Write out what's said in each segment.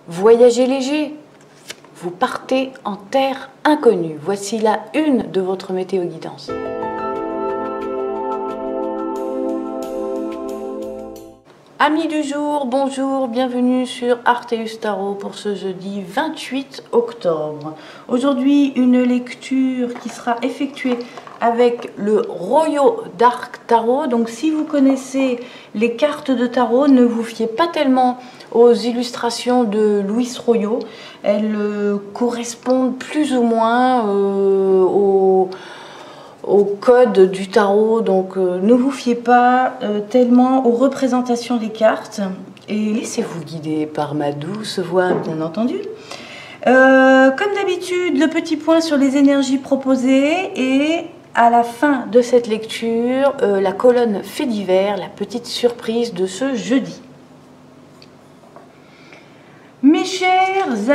Voyagez léger, vous partez en terre inconnue. Voici la une de votre météo guidance. Amis du jour, bonjour, bienvenue sur Arteus Tarot pour ce jeudi 28 octobre. Aujourd'hui, une lecture qui sera effectuée avec le Royaux d'Arc Tarot. Donc si vous connaissez les cartes de tarot, ne vous fiez pas tellement aux illustrations de Louis Royaux. Elles correspondent plus ou moins au code du tarot, donc ne vous fiez pas tellement aux représentations des cartes et laissez-vous guider par ma douce voix, bien entendu. Comme d'habitude, le petit point sur les énergies proposées et à la fin de cette lecture, la colonne fait divers, la petite surprise de ce jeudi. Mes chers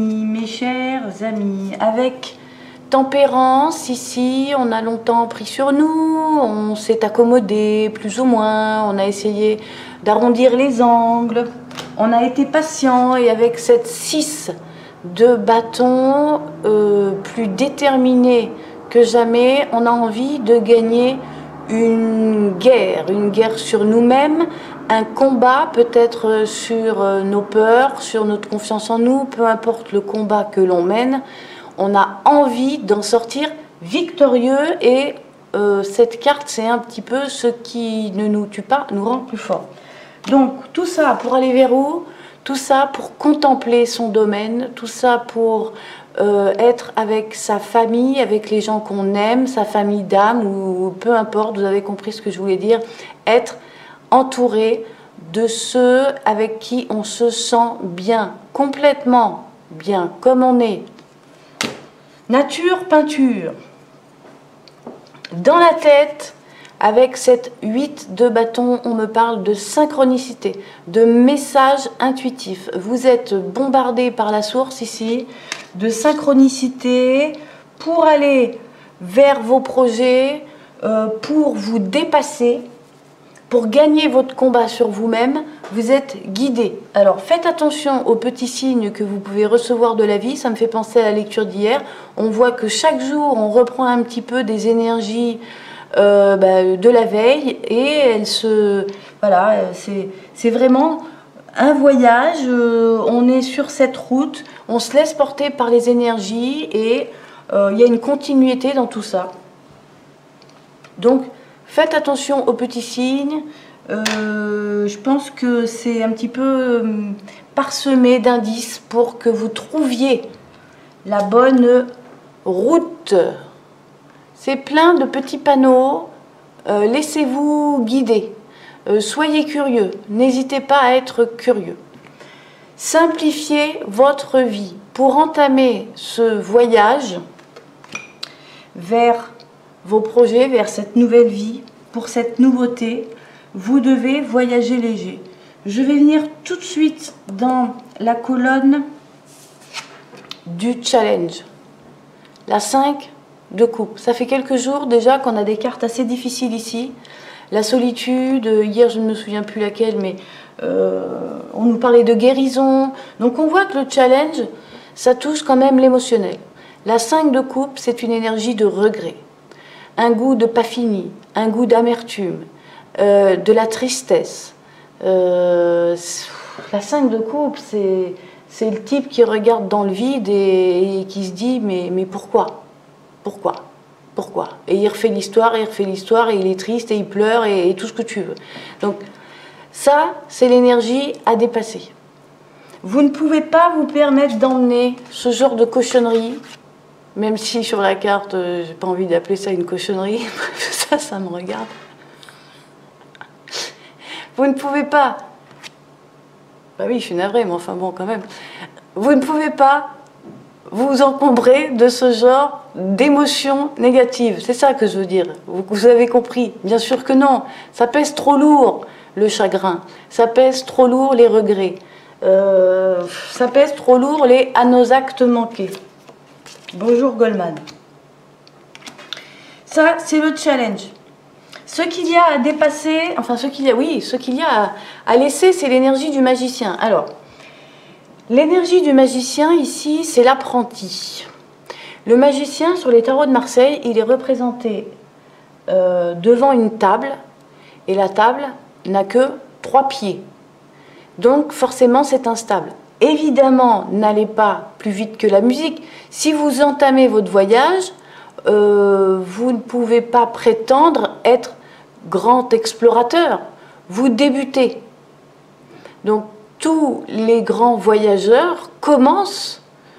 amis, avec Tempérance, ici, on a longtemps pris sur nous, on s'est accommodé plus ou moins, on a essayé d'arrondir les angles, on a été patient et avec cette 6 de bâton, plus déterminé que jamais, on a envie de gagner une guerre sur nous-mêmes, un combat peut-être sur nos peurs, sur notre confiance en nous, peu importe le combat que l'on mène. On a envie d'en sortir victorieux et cette carte, c'est un petit peu ce qui ne nous tue pas, nous rend plus forts. Donc tout ça pour aller vers où? Tout ça pour contempler son domaine, tout ça pour être avec sa famille, avec les gens qu'on aime, sa famille d'âme ou peu importe, vous avez compris ce que je voulais dire, être entouré de ceux avec qui on se sent bien, complètement bien, comme on est. Nature, peinture. Dans la tête, avec cette 8 de bâton, on me parle de synchronicité, de message intuitif. Vous êtes bombardé par la source ici, de synchronicité pour aller vers vos projets, pour vous dépasser, pour gagner votre combat sur vous-même. Vous êtes guidé. Alors faites attention aux petits signes que vous pouvez recevoir de la vie. Ça me fait penser à la lecture d'hier. On voit que chaque jour, on reprend un petit peu des énergies de la veille et voilà, c'est vraiment un voyage. On est sur cette route, on se laisse porter par les énergies et il y a une continuité dans tout ça. Donc faites attention aux petits signes. Je pense que c'est un petit peu parsemé d'indices pour que vous trouviez la bonne route. C'est plein de petits panneaux. Laissez-vous guider. Soyez curieux. N'hésitez pas à être curieux. Simplifiez votre vie. Pour entamer ce voyage vers vos projets, vers cette nouvelle vie, pour cette nouveauté, vous devez voyager léger. Je vais venir tout de suite dans la colonne du challenge. La 5 de coupe. Ça fait quelques jours déjà qu'on a des cartes assez difficiles ici. La solitude, hier je ne me souviens plus laquelle, mais on nous parlait de guérison. Donc on voit que le challenge, ça touche quand même l'émotionnel. La 5 de coupe, c'est une énergie de regret. Un goût de pas fini, un goût d'amertume, de la tristesse. La 5 de coupe, c'est le type qui regarde dans le vide et qui se dit mais pourquoi? Pourquoi? Et il refait l'histoire, et il est triste, et il pleure, et tout ce que tu veux. Donc ça, c'est l'énergie à dépasser. Vous ne pouvez pas vous permettre d'emmener ce genre de cochonnerie, même si sur la carte, j'ai pas envie d'appeler ça une cochonnerie, ça me regarde. Vous ne pouvez pas, bah oui, je suis navrée, mais enfin bon, quand même, vous ne pouvez pas vous encombrer de ce genre d'émotions négatives. C'est ça que je veux dire. Vous avez compris? Bien sûr que non. Ça pèse trop lourd, le chagrin. Ça pèse trop lourd, les regrets. Ça pèse trop lourd, à nos actes manqués. Bonjour Goldman. Ça, c'est le challenge. Ce qu'il y a à dépasser, enfin ce qu'il y a à laisser, c'est l'énergie du magicien. Alors, L'énergie du magicien ici, c'est l'apprenti. Le magicien sur les tarots de Marseille, il est représenté devant une table, et la table n'a que 3 pieds. Donc forcément c'est instable. Évidemment, n'allez pas plus vite que la musique. Si vous entamez votre voyage, vous ne pouvez pas prétendre être grand explorateur. Vous débutez. Donc tous les grands voyageurs commencent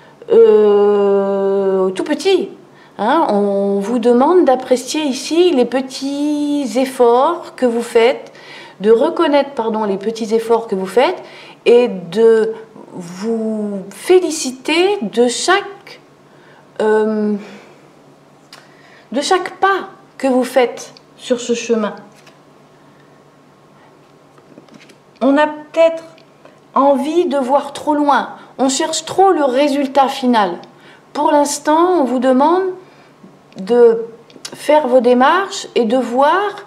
tout petit. Hein, on vous demande d'apprécier ici les petits efforts que vous faites, de reconnaître les petits efforts que vous faites et de vous féliciter de chaque pas que vous faites sur ce chemin. On a peut-être envie de voir trop loin, on cherche trop le résultat final. Pour l'instant, on vous demande de faire vos démarches et de voir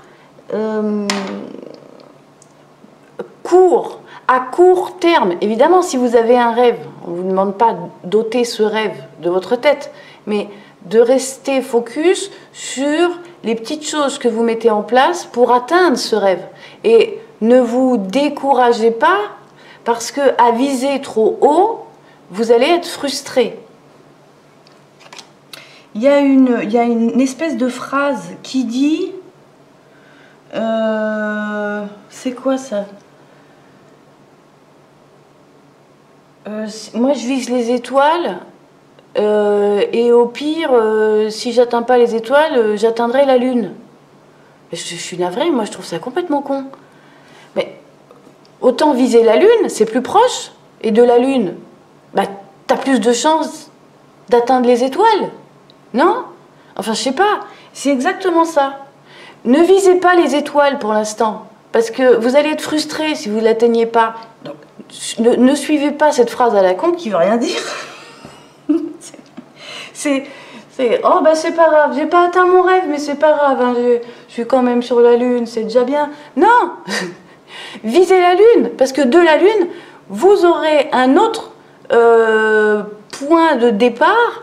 à court terme. Évidemment, si vous avez un rêve, on ne vous demande pas d'ôter ce rêve de votre tête, mais de rester focus sur les petites choses que vous mettez en place pour atteindre ce rêve. Et ne vous découragez pas parce qu'à viser trop haut, vous allez être frustré. Il y a une espèce de phrase qui dit... c'est quoi ça? Moi, je vise les étoiles et au pire, si j'atteins pas les étoiles, j'atteindrai la lune. Je suis navrée, moi je trouve ça complètement con. Mais autant viser la lune, c'est plus proche. Et de la lune, bah, tu as plus de chances d'atteindre les étoiles. Non? Enfin, je sais pas. C'est exactement ça. Ne visez pas les étoiles pour l'instant. Parce que vous allez être frustré si vous ne l'atteignez pas. Donc, ne suivez pas cette phrase à la con qui veut rien dire. Oh, bah c'est pas grave, j'ai pas atteint mon rêve, mais c'est pas grave, hein, je suis quand même sur la Lune, c'est déjà bien. Non. Visez la Lune, parce que de la Lune, vous aurez un autre point de départ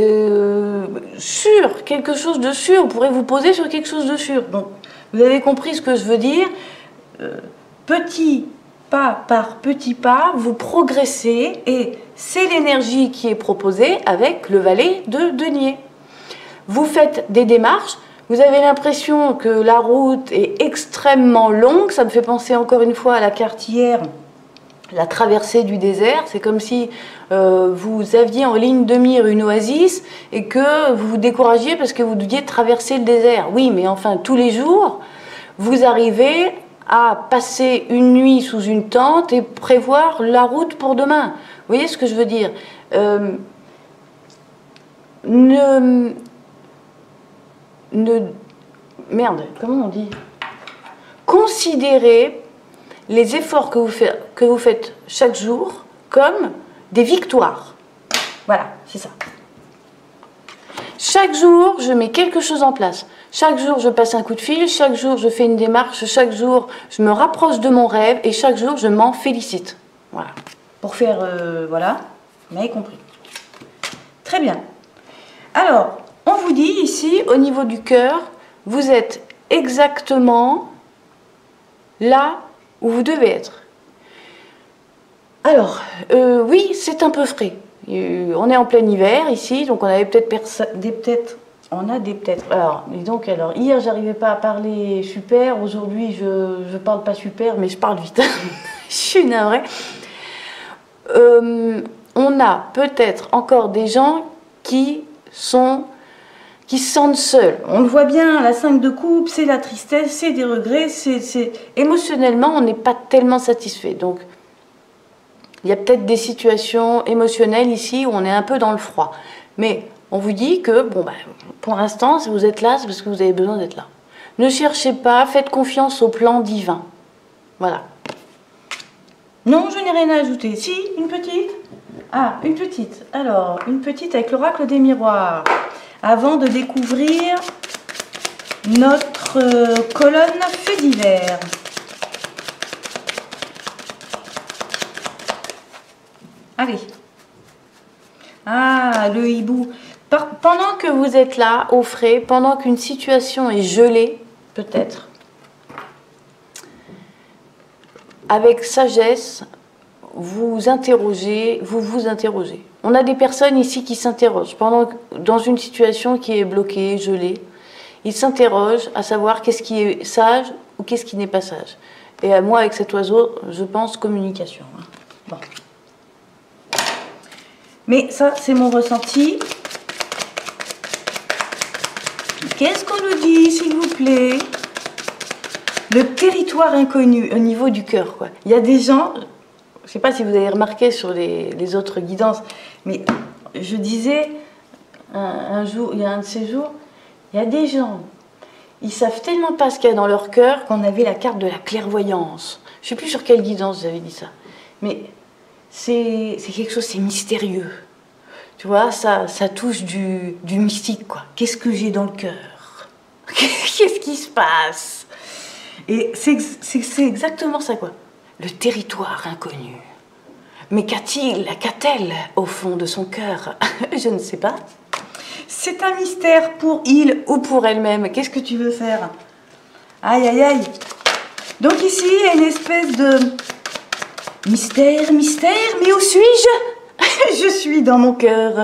sûr, quelque chose de sûr. Vous pourrez vous poser sur quelque chose de sûr. Donc, vous avez compris ce que je veux dire. Petit pas par petit pas, vous progressez et c'est l'énergie qui est proposée avec le valet de denier. Vous faites des démarches, vous avez l'impression que la route est extrêmement longue, ça me fait penser encore une fois à la carte hier, la traversée du désert, c'est comme si vous aviez en ligne de mire une oasis et que vous vous découragiez parce que vous deviez traverser le désert. Oui, mais enfin, tous les jours, vous arrivez à passer une nuit sous une tente et prévoir la route pour demain. Vous voyez ce que je veux dire? Merde, comment on dit? Considérez les efforts que vous faites chaque jour comme des victoires. Voilà, c'est ça. Chaque jour, je mets quelque chose en place. Chaque jour, je passe un coup de fil. Chaque jour, je fais une démarche. Chaque jour, je me rapproche de mon rêve. Et chaque jour, je m'en félicite. Voilà. Pour faire... voilà. Vous m'avez compris. Très bien. Alors, on vous dit ici, au niveau du cœur, vous êtes exactement là où vous devez être. Alors, oui, c'est un peu frais. On est en plein hiver ici, donc on avait alors, dis donc, hier j'arrivais pas à parler super, aujourd'hui je parle pas super, mais je parle vite. Je suis navrée. On a peut-être encore des gens qui se sentent seuls. On le voit bien, la 5 de coupe, c'est la tristesse, c'est des regrets, émotionnellement, on n'est pas tellement satisfait. Donc, il y a peut-être des situations émotionnelles ici où on est un peu dans le froid. Mais on vous dit que, bon, ben, pour l'instant, si vous êtes là, c'est parce que vous avez besoin d'être là. Ne cherchez pas, faites confiance au plan divin. Voilà. Non, je n'ai rien à ajouter. Si, une petite? Ah, une petite. Alors, une petite avec l'oracle des miroirs. Avant de découvrir notre colonne fait divers. Allez. Ah, le hibou. Pendant que vous êtes là, au frais, pendant qu'une situation est gelée, peut-être, avec sagesse, vous vous interrogez. On a des personnes ici qui s'interrogent. Dans une situation qui est bloquée, gelée, ils s'interrogent à savoir qu'est-ce qui est sage ou qu'est-ce qui n'est pas sage. Et moi, avec cet oiseau, je pense communication. Bon. Mais ça, c'est mon ressenti. Qu'est-ce qu'on nous dit, s'il vous plaît? Le territoire inconnu, au niveau du cœur, quoi. Il y a des gens, je ne sais pas si vous avez remarqué sur les autres guidances, mais je disais un jour, il y a un de ces jours, il y a des gens, ils savent tellement pas ce qu'il y a dans leur cœur qu'on avait la carte de la clairvoyance. Je ne sais plus sur quelle guidance j'avais dit ça, mais c'est quelque chose, c'est mystérieux. Tu vois, ça touche du mystique, quoi. Qu'est-ce que j'ai dans le cœur? Qu'est-ce qui se passe? Et c'est exactement ça, quoi. Le territoire inconnu. Mais qu'a-t-elle au fond de son cœur? Je ne sais pas. C'est un mystère pour il ou pour elle-même. Qu'est-ce que tu veux faire? Aïe, aïe, aïe. Donc ici, il y a une espèce de mystère, mais où suis-je? Je suis dans mon cœur.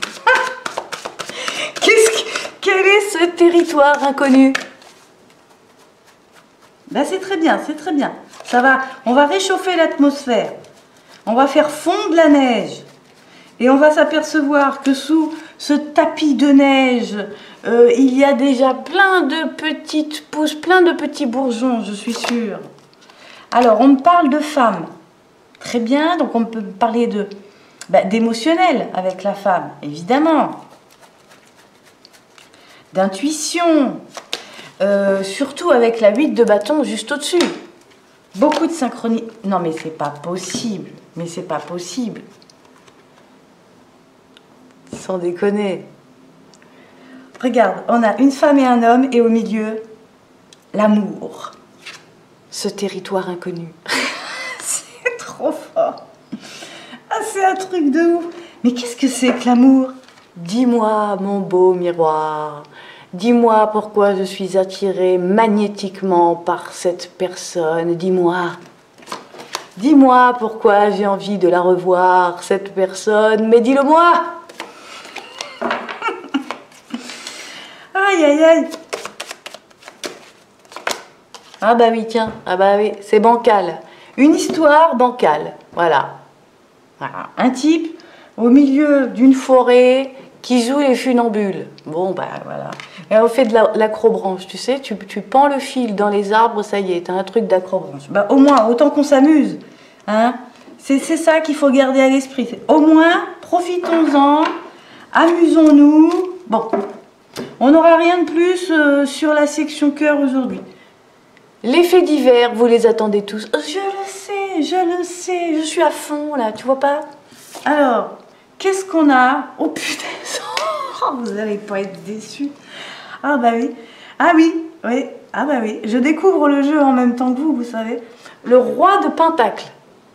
Quel est ce territoire inconnu? Ben c'est très bien, c'est très bien. Ça va, on va réchauffer l'atmosphère. On va faire fondre la neige. Et on va s'apercevoir que sous ce tapis de neige, il y a déjà plein de petites pousses, plein de petits bourgeons, je suis sûre. Alors, on me parle de femme. Très bien, donc on peut parler d'émotionnel avec la femme, évidemment. D'intuition. Surtout avec la 8 de bâton juste au-dessus. Beaucoup de synchronie. Non, mais c'est pas possible. Mais c'est pas possible. Sans déconner. Regarde, on a une femme et un homme, et au milieu, l'amour. Ce territoire inconnu. C'est trop fort. Ah, c'est un truc de ouf. Mais qu'est-ce que c'est que l'amour? Dis-moi, mon beau miroir. Dis-moi pourquoi je suis attirée magnétiquement par cette personne. Dis-moi. Dis-moi pourquoi j'ai envie de la revoir, cette personne. Mais dis-le-moi. Aïe, aïe, aïe. Ah bah oui, tiens. Ah bah oui, c'est bancal. Une histoire bancale. Voilà. Voilà. Un type au milieu d'une forêt qui joue les funambules. Bon, bah voilà. Et on fait de l'acrobranche, tu sais, tu pends le fil dans les arbres, ça y est, t'as un truc d'acrobranche. Bah au moins, autant qu'on s'amuse. Hein, c'est ça qu'il faut garder à l'esprit. Au moins, profitons-en, amusons-nous. Bon, on n'aura rien de plus sur la section cœur aujourd'hui. Les faits divers, vous les attendez tous. Je le sais, je suis à fond là, tu vois pas? Alors, qu'est-ce qu'on a? Oh putain, vous n'allez pas être déçus. Ah bah oui, ah oui, oui, ah bah oui. Je découvre le jeu en même temps que vous savez. Le roi de Pentacle.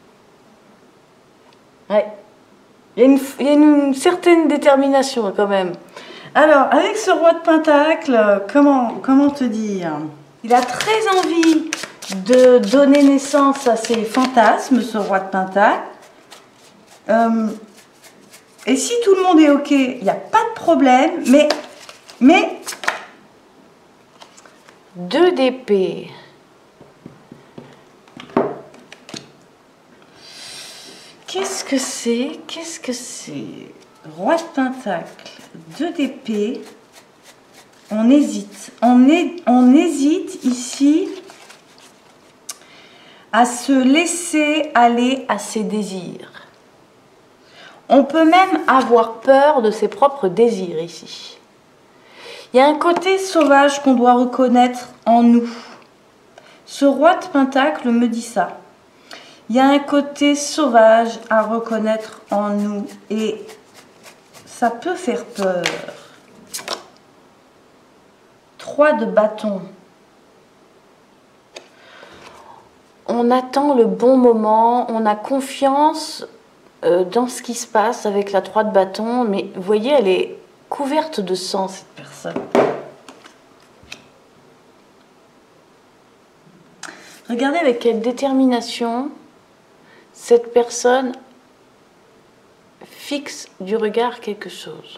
Ouais. Il y a une certaine détermination quand même. Alors, avec ce roi de Pentacle, comment te dire? Il a très envie de donner naissance à ses fantasmes, ce roi de Pentacle. Et si tout le monde est OK, il n'y a pas de problème, mais 2 d'épée. Qu'est-ce que c'est? Qu'est-ce que c'est? Roi de Pentacle, 2 d'épée. On hésite. On hésite ici à se laisser aller à ses désirs. On peut même avoir peur de ses propres désirs ici. Il y a un côté sauvage qu'on doit reconnaître en nous. Ce roi de Pentacle me dit ça. Il y a un côté sauvage à reconnaître en nous et ça peut faire peur. 3 de bâton. On attend le bon moment, on a confiance dans ce qui se passe avec la 3 de bâton. Mais vous voyez, elle est couverte de sang, cette personne. Regardez avec quelle détermination cette personne fixe du regard quelque chose.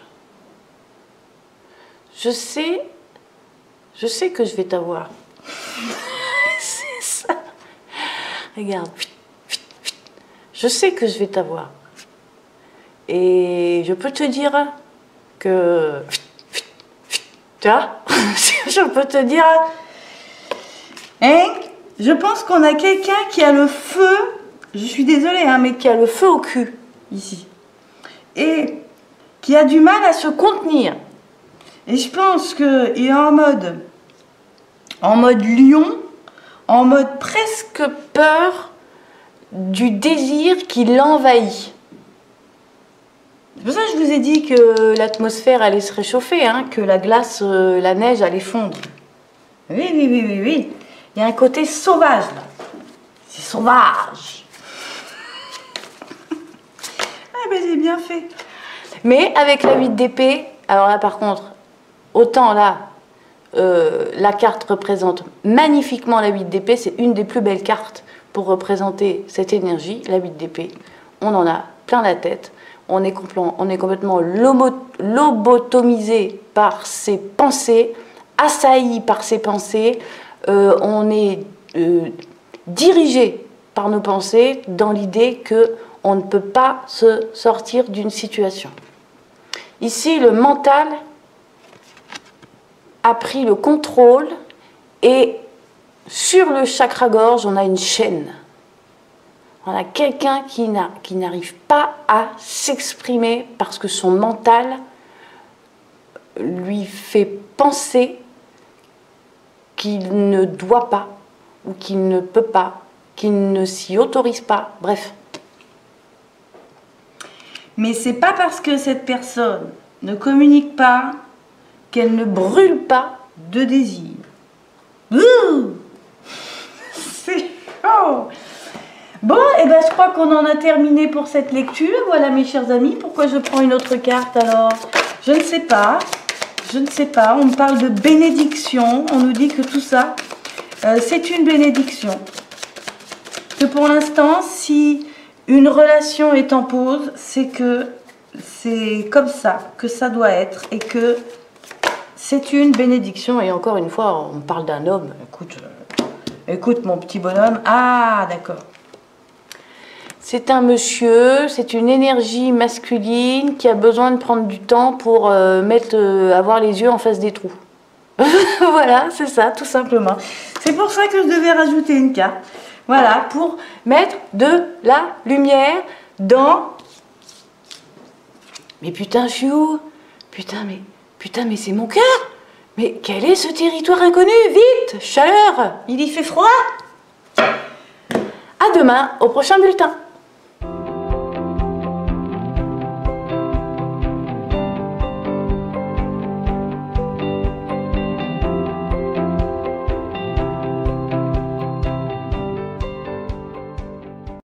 Je sais que je vais t'avoir. C'est ça. Regarde. Je sais que je vais t'avoir. Et je peux te dire que... Tu vois? Je peux te dire... Hein? Je pense qu'on a quelqu'un qui a le feu, je suis désolée, hein, mais qui a le feu au cul, ici. Et qui a du mal à se contenir. Et je pense qu'il est en mode lion, en mode presque peur du désir qui l'envahit. C'est pour ça que je vous ai dit que l'atmosphère allait se réchauffer, hein, que la glace, la neige allait fondre. Oui, oui, oui, oui, oui. Il y a un côté sauvage, là. C'est sauvage. Ah, ben j'ai bien fait. Mais avec la 8 d'épée, alors là, par contre, autant là, la carte représente magnifiquement la 8 d'épée. C'est une des plus belles cartes pour représenter cette énergie, la 8 d'épée. On en a plein la tête. On est complètement lobotomisé par ses pensées, assailli par ses pensées. On est dirigé par nos pensées dans l'idée qu'on ne peut pas se sortir d'une situation. Ici, le mental a pris le contrôle et sur le chakra-gorge, on a une chaîne. On a quelqu'un qui n'arrive pas à s'exprimer parce que son mental lui fait penser qu'il ne doit pas, ou qu'il ne peut pas, qu'il ne s'y autorise pas, bref. Mais c'est pas parce que cette personne ne communique pas qu'elle ne brûle pas de désir. Ouh, c'est chaud. Bon, et ben je crois qu'on en a terminé pour cette lecture. Voilà mes chers amis, pourquoi je prends une autre carte alors? Je ne sais pas. Je ne sais pas, on me parle de bénédiction, on nous dit que tout ça, c'est une bénédiction. Que pour l'instant, si une relation est en pause, c'est que c'est comme ça que ça doit être et que c'est une bénédiction. Et encore une fois, on parle d'un homme. Écoute mon petit bonhomme. Ah, d'accord. C'est un monsieur, c'est une énergie masculine qui a besoin de prendre du temps pour avoir les yeux en face des trous. Voilà, c'est ça, tout simplement. C'est pour ça que je devais rajouter une carte. Voilà, pour mettre de la lumière dans... Mais putain, je suis où? Putain, mais c'est mon cœur. Mais quel est ce territoire inconnu? Vite, chaleur, il y fait froid. À demain, au prochain bulletin.